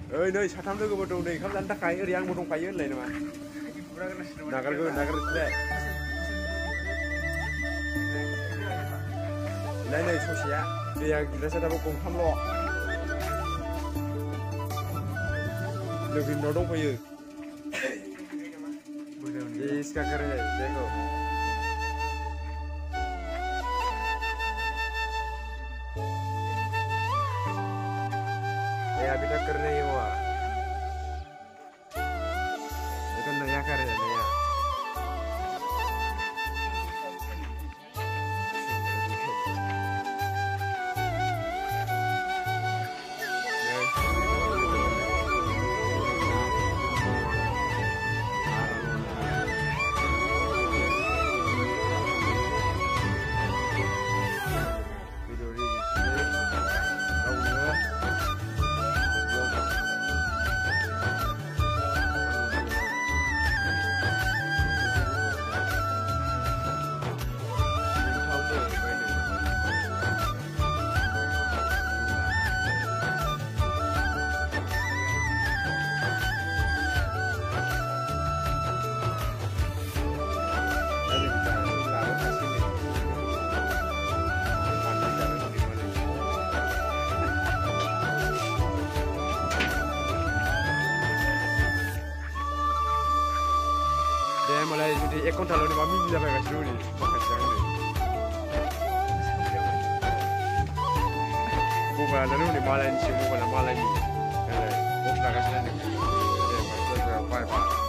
नै साथाम लोगोफोर दं नै ओंखाम जानो थाखाय ओरै आंबो दंफायो होनलाय नामा नागारगोन नै ससेया दैया गिलासा दाबो गंथामल' लोगोनिनाव दंफैयो इसका करे देखो ये अभी तक कर नहीं हुआ ये तो नया कर है नया Malah jadi ekon talon ni mami bisa pakai dulu ni, pakai jangan ni. Bukan lalu ni malah ni, bukan malah ni. Bukan nak kasih ni. Macam apa?